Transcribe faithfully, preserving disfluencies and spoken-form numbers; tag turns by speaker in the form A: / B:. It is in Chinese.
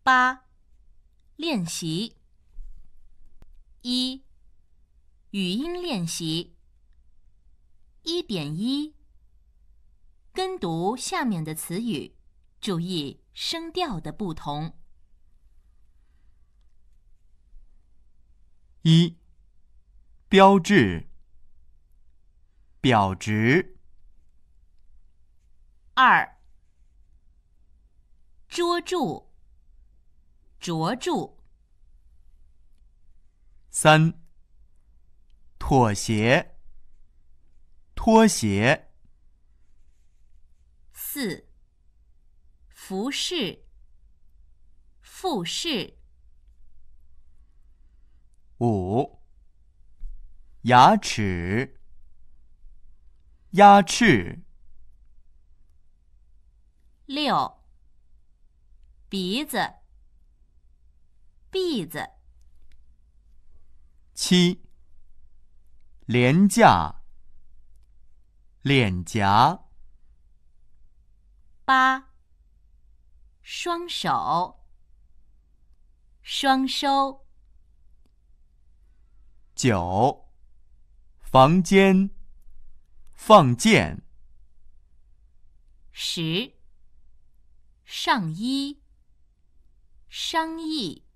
A: 八、练习。一、语音练习。一点一，跟读下面的词语，注意声调的不同。
B: 一、标志、表值。
A: 二、捉住、捉住。
B: 三、妥协、拖鞋。
A: 四、服饰、复式。
B: 五、牙齿、鸭翅。
A: 六、鼻子、篦子。
B: 七、廉价、脸颊。
A: 八、双手、双收。
B: 九、房间、放箭。
A: 十、上衣、商议。